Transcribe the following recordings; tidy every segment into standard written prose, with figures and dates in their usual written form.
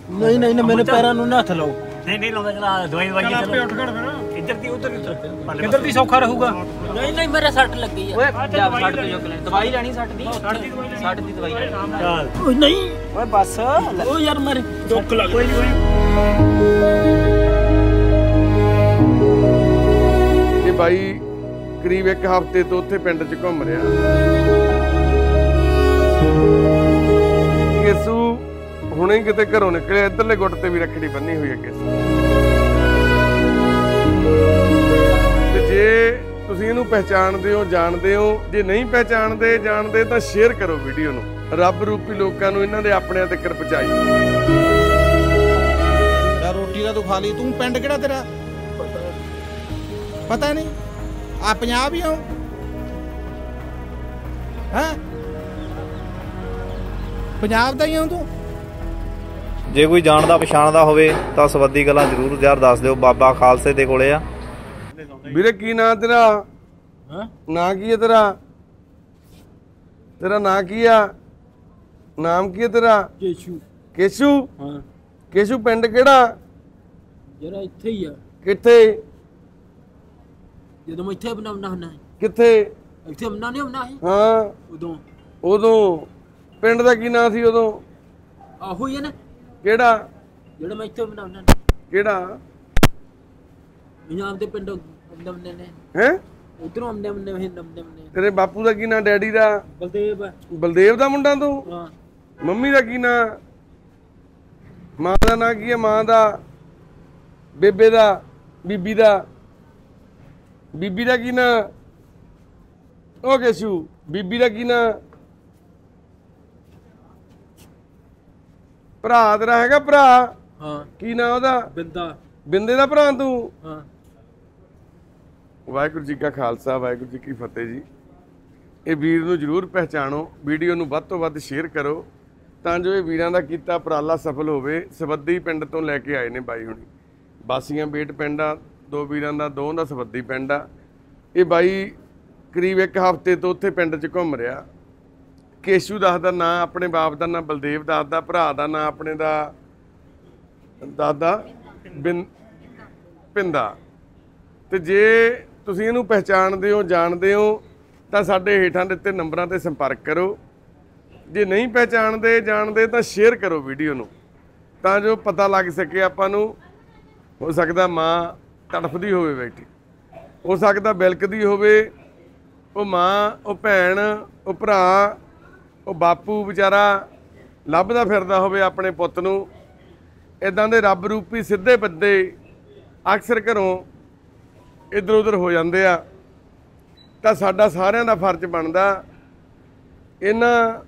नहीं नहीं नहीं मेरे पैरों ਨੂੰ ਨਾ ਹੱਥ ਲਾਓ। नहीं नहीं लाਉਂਦਾ ਚਲਾ ਦਵਾਈ ਆਪੇ ਉੱਠ ਖੜ ਫਿਰ ਇੱਧਰ ਦੀ ਉੱਧਰ ਕਿੱਧਰ ਦੀ ਸੌਖਾ ਰਹੂਗਾ। ਨਹੀਂ ਨਹੀਂ ਮੇਰੇ ਸੱਟ ਲੱਗੀ ਆ। ਓਏ ਜਾ ਸੱਟ ਤੇ ਚੁੱਕ ਲੈ ਦਵਾਈ ਲੈਣੀ ਸੱਟ ਦੀ ਦਵਾਈ ਚੱਲ ਓਏ ਨਹੀਂ ਓਏ ਬਸ ਓ ਯਾਰ ਮੇਰੇ ਦੁੱਖ ਲੱਗ ਕੋਈ ਨਹੀਂ ਇਹ ਬਾਈ ਕਰੀਬ 1 ਹਫ਼ਤੇ ਤੋਂ ਉੱਥੇ ਪਿੰਡ 'ਚ ਘੁੰਮ ਰਿਹਾ। ਕੇਸੂ ਹੁਣੇ ਕਿਤੇ ਘਰੋਂ ਨਿਕਲਿਆ, ਇੱਧਰਲੇ ਗੁੱਟ ਤੇ ਵੀ ਰੱਖੜੀ ਬੰਨੀ ਹੋਈ ਹੈ ਕੇਸੂ। ਤੇ ਜੇ ਤੁਸੀਂ ਇਹਨੂੰ ਪਹਿਚਾਣਦੇ ਹੋ ਜਾਣਦੇ ਹੋ, ਜੇ ਨਹੀਂ ਪਹਿਚਾਣਦੇ ਜਾਣਦੇ ਤਾਂ ਸ਼ੇਅਰ ਕਰੋ ਵੀਡੀਓ ਨੂੰ। ਰੱਬ ਰੂਪੀ ਲੋਕਾਂ ਨੂੰ ਇਹਨਾਂ ਦੇ ਆਪਣਿਆਂ ਤੱਕ ਪਹੁੰਚਾਈ। ਯਾਰ ਰੋਟੀ ਦਾ ਤੂੰ ਖਾ ਲਈ। ਤੂੰ ਪਿੰਡ ਕਿਹੜਾ ਤੇਰਾ ਪਤਾ ਨਹੀਂ? ਆ ਪੰਜਾਬ ਹੀ ਹੋ ਹੈਂ? ਪੰਜਾਬ ਦਾ ਹੀ ਹੋ ਤੂੰ? ਜੇ ਕੋਈ ਜਾਣਦਾ ਪਛਾਣਦਾ ਹੋਵੇ ਤਾਂ ਸਵੱਦੀ ਗੱਲਾਂ ਜ਼ਰੂਰ ਯਾਰ ਦੱਸ ਦਿਓ। ਬਾਬਾ ਖਾਲਸੇ ਦੇ ਕੋਲੇ ਆ। ਵੀਰੇ ਕੀ ਨਾਂ ਤੇਰਾ? ਨਾਂ ਕੀ ਹੈ ਤੇਰਾ? ਤੇਰਾ ਨਾਂ ਕੀ ਆ? ਨਾਮ ਕੀ ਹੈ ਤੇਰਾ? ਕੇਸ਼ੂ। ਕੇਸ਼ੂ? ਹਾਂ ਕੇਸ਼ੂ ਪਿੰਡ ਕਿਹੜਾ? ਜਰਾ ਇੱਥੇ ਹੀ ਆ ਕਿੱਥੇ? ਜਦੋਂ ਮੈਂ ਇੱਥੇ ਬਣਾਉਣਾ ਹੁੰਦਾ ਕਿੱਥੇ? ਇੱਥੇ ਬਣਾਉਣਾ ਨਹੀਂ ਹੁੰਦਾ ਹਾਂ ਉਦੋਂ ਪਿੰਡ ਦਾ ਕੀ ਨਾਂ ਸੀ ਉਦੋਂ? ਆਹੋ ਹੀ ਹੈ ਨਾ ਕਿਹੜਾ? ਜਿਹੜਾ ਮੈਂ ਇੱਥੇ ਬਣਾਉਣਾ। ਕਿਹੜਾ? ਪੰਜਾਬ ਦੇ ਪਿੰਡ ਨਮਨੇ ਨੇ ਹੈ ਉਧਰੋਂ ਆਉਂਦੇ ਨੇ ਨਮਨੇ ਤੇਰੇ ਬਾਪੂ ਦਾ ਕੀ ਨਾਂ? ਡੈਡੀ ਦਾ? ਬਲਦੇਵ। ਬਲਦੇਵ ਦਾ ਮੁੰਡਾ ਤੂੰ? ਹਾਂ। ਮੰਮੀ ਦਾ ਕੀ ਨਾਂ? ਮਾਂ ਦਾ ਨਾਂ ਕੀ ਹੈ? ਮਾਂ ਦਾ? ਬੇਬੇ ਦਾ? ਬੀਬੀ ਦਾ? ਬੀਬੀ ਦਾ ਕੀ ਨਾਂ? ਉਹ ਕੇਸ਼ੂ ਬੀਬੀ ਦਾ ਕੀ ਨਾਂ? ਭਰਾ ਤੇਰਾ ਹੈਗਾ ਭਰਾ? ਹਾਂ। ਕੀ ਨਾਂ ਉਹਦਾ? ਬਿੰਦਾ। ਬਿੰਦੇ ਦਾ ਭਰਾ ਤੂੰ? ਹਾਂ। ਵਾਹਿਗੁਰੂ ਜੀ ਕਾ ਖਾਲਸਾ ਵਾਹਿਗੁਰੂ ਜੀ ਕੀ ਫਤਿਹ ਜੀ। ਇਹ ਵੀਰ ਨੂੰ ਜ਼ਰੂਰ ਪਹਿਚਾਣੋ, ਵੀਡੀਓ ਨੂੰ ਵੱਧ ਤੋਂ ਵੱਧ ਸ਼ੇਅਰ ਕਰੋ ਤਾਂ ਜੋ ਇਹ ਵੀਰਾਂ ਦਾ ਕੀਤਾ ਉਪਰਾਲਾ ਸਫਲ ਹੋਵੇ। ਸਵੱਦੀ ਪਿੰਡ ਤੋਂ ਲੈ ਕੇ ਆਏ ਨੇ ਬਾਈ ਹੁਣੀ। ਬਾਸੀਆਂ ਬੇਟ ਪਿੰਡ ਆ, 2 ਵੀਰਾਂ ਦਾ, 2 ਦਾ ਸਵੱਦੀ ਪਿੰਡ ਆ। ਇਹ ਬਾਈ ਕਰੀਬ 1 ਹਫ਼ਤੇ ਤੋਂ ਉੱਥੇ ਪਿੰਡ 'ਚ ਘੁੰਮ ਰਿਹਾ। ਕੇਸ਼ੂ ਦੱਸਦਾ ਨਾਂ, ਆਪਣੇ ਬਾਪ ਦਾ ਨਾਂ ਬਲਦੇਵ ਦੱਸਦਾ, ਭਰਾ ਦਾ ਨਾਂ ਆਪਣੇ ਦਾ ਦਾਦਾ ਪਿੰਦਾ। ਤੇ ਜੇ ਤੁਸੀਂ ਇਹਨੂੰ ਪਹਿਚਾਣਦੇ ਹੋ ਜਾਣਦੇ ਹੋ ਤਾਂ ਸਾਡੇ ਹੇਠਾਂ ਦਿੱਤੇ ਨੰਬਰਾਂ ਤੇ ਸੰਪਰਕ ਕਰੋ। ਜੇ ਨਹੀਂ ਪਹਿਚਾਣਦੇ ਜਾਣਦੇ ਤਾਂ ਸ਼ੇਅਰ ਕਰੋ ਵੀਡੀਓ ਨੂੰ ਤਾਂ ਜੋ ਪਤਾ ਲੱਗ ਸਕੇ ਆਪਾਂ ਨੂੰ। ਹੋ ਸਕਦਾ ਮਾਂ ਤੜਫਦੀ ਹੋਵੇ ਬੈਠੀ, ਹੋ ਸਕਦਾ ਬਿਲਕਦੀ ਹੋਵੇ ਉਹ ਮਾਂ, ਉਹ ਭੈਣ, ਉਹ ਭਰਾ, ਉਹ ਬਾਪੂ ਵਿਚਾਰਾ ਲੱਭਦਾ ਫਿਰਦਾ ਹੋਵੇ ਆਪਣੇ ਪੁੱਤ ਨੂੰ। ਇਦਾਂ ਦੇ ਰੱਬ ਰੂਪੀ ਸਿੱਧੇ ਬੰਦੇ ਅਕਸਰ ਘਰੋਂ ਇੱਧਰ ਉੱਧਰ ਹੋ ਜਾਂਦੇ ਆ ਤਾਂ ਸਾਡਾ ਸਾਰਿਆਂ ਦਾ ਫਰਜ਼ ਬਣਦਾ ਇਹਨਾਂ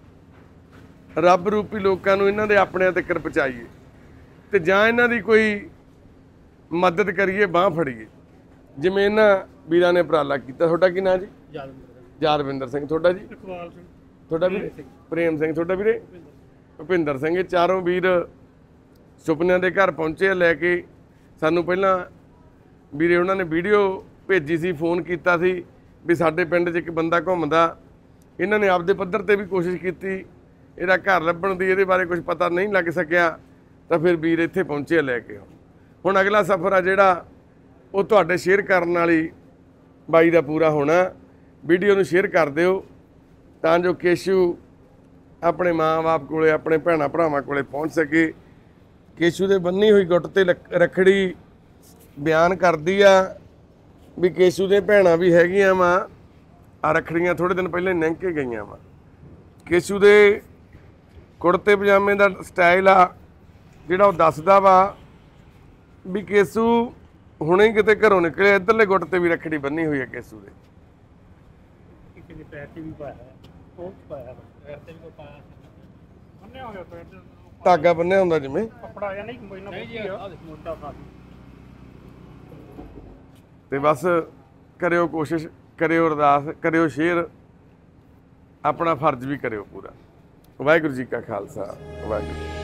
ਰੱਬ ਰੂਪੀ ਲੋਕਾਂ ਨੂੰ ਇਹਨਾਂ ਦੇ ਆਪਣਿਆਂ ਤੱਕ ਪਹੁੰਚਾਈਏ ਤੇ ਜਾਂ ਇਹਨਾਂ ਦੀ ਕੋਈ ਮਦਦ ਕਰੀਏ, ਬਾਂਹ ਫੜੀਏ ਜਿਵੇਂ ਇਹਨਾਂ ਵੀਰਾਂ ਨੇ ਉਪਰਾਲਾ ਕੀਤਾ। ਤੁਹਾਡਾ ਕੀ ਨਾਂ ਜੀ? ਯਾਦਵਿੰਦਰ ਸਿੰਘ। ਤੁਹਾਡਾ ਜੀ? ਇਕਬਾਲ ਸਿੰਘ। ਤੁਹਾਡਾ ਵੀਰੇ? ਪ੍ਰੇਮ ਸਿੰਘ। ਤੁਹਾਡਾ ਵੀਰੇ? ਭੁਪਿੰਦਰ ਸਿੰਘ। ਇਹ ਚਾਰੋਂ ਵੀਰ ਸੁਪਨਿਆਂ ਦੇ ਘਰ ਪਹੁੰਚੇ ਲੈ ਕੇ। ਸਾਨੂੰ ਪਹਿਲਾਂ ਵੀਰੇ ਉਹਨਾਂ ਨੇ ਵੀਡੀਓ ਭੇਜੀ ਸੀ, ਫੋਨ ਕੀਤਾ ਸੀ ਵੀ ਸਾਡੇ ਪਿੰਡ 'ਚ ਇੱਕ ਬੰਦਾ ਘੁੰਮਦਾ। ਇਹਨਾਂ ਨੇ ਆਪਦੇ ਪੱਧਰ ਤੇ ਵੀ ਕੋਸ਼ਿਸ਼ ਕੀਤੀ ਇਹਦਾ ਘਰ ਲੱਭਣ ਦੀ, ਇਹਦੇ ਬਾਰੇ ਕੁਝ ਪਤਾ ਨਹੀਂ ਲੱਗ ਸਕਿਆ ਤਾਂ ਫਿਰ ਵੀਰ ਇੱਥੇ ਪਹੁੰਚੇ ਲੈ ਕੇ। ਹੁਣ ਅਗਲਾ ਸਫ਼ਰ ਆ ਜਿਹੜਾ ਉਹ ਤੁਹਾਡੇ ਸ਼ੇਅਰ ਕਰਨ ਵਾਲੀ ਬਾਈ ਦਾ ਪੂਰਾ ਹੋਣਾ। ਵੀਡੀਓ ਨੂੰ ਸ਼ੇਅਰ ਕਰ ਦਿਓ ਤਾਂ ਜੋ ਕੇਸ਼ੂ ਆਪਣੇ ਮਾਂ-ਬਾਪ ਕੋਲੇ, ਆਪਣੇ ਭੈਣਾਂ ਭਰਾਵਾਂ ਕੋਲੇ ਪਹੁੰਚ ਸਕੇ। ਕੇਸ਼ੂ ਦੇ ਬੰਨੀ ਹੋਈ ਗੁੱਟ ਤੇ ਰੱਖੜੀ ਬਿਆਨ ਕਰਦੀ ਆ ਵੀ ਕੇਸ਼ੂ ਦੇ ਭੈਣਾਂ ਵੀ ਹੈਗੀਆਂ ਵਾ। ਆ ਰੱਖੜੀਆਂ ਥੋੜ੍ਹੇ ਦਿਨ ਪਹਿਲਾਂ ਲੰਘ ਕੇ ਗਈਆਂ ਵਾ। ਕੇਸ਼ੂ ਦੇ ਕੁੜਤੇ ਪਜਾਮੇ ਦਾ ਸਟਾਈਲ ਆ ਜਿਹੜਾ ਉਹ ਦੱਸਦਾ ਵਾ ਵੀ ਕੇਸ਼ੂ ਹੁਣੇ ਕਿਤੇ ਘਰੋਂ ਨਿਕਲਿਆ, ਇੱਧਰਲੇ ਗੁੱਟ ਤੇ ਵੀ ਰੱਖੜੀ ਬੰਨੀ ਹੋਈ ਹੈ ਕੇਸ਼ੂ ਦੇ। ਕਿੰਨੇ ਪੈਰ ਤੇ ਵੀ ਪਾਇਆ ਉਹ ਪਾਇਆ ਪੈਰ ਤੇ ਵੀ ਪਾਇਆ ਬੰਨਿਆ ਹੋ ਗਿਆ ਪੈਰ ਤੇ ਧਾਗਾ ਬੰਨਿਆ ਹੁੰਦਾ ਜਿਵੇਂ ਕੱਪੜਾ ਜਾਂ ਨਹੀਂ ਮੋਇਨਾ ਮੋਟਾ ਕਾਫੀ। ਤੇ ਬਸ ਕਰਿਓ ਕੋਸ਼ਿਸ਼, ਕਰਿਓ ਅਰਦਾਸ, ਕਰਿਓ ਸ਼ੇਅਰ, ਆਪਣਾ ਫਰਜ਼ ਵੀ ਕਰਿਓ ਪੂਰਾ। ਵਾਹਿਗੁਰੂ ਜੀ ਕਾ ਖਾਲਸਾ ਵਾਹਿਗੁਰੂ।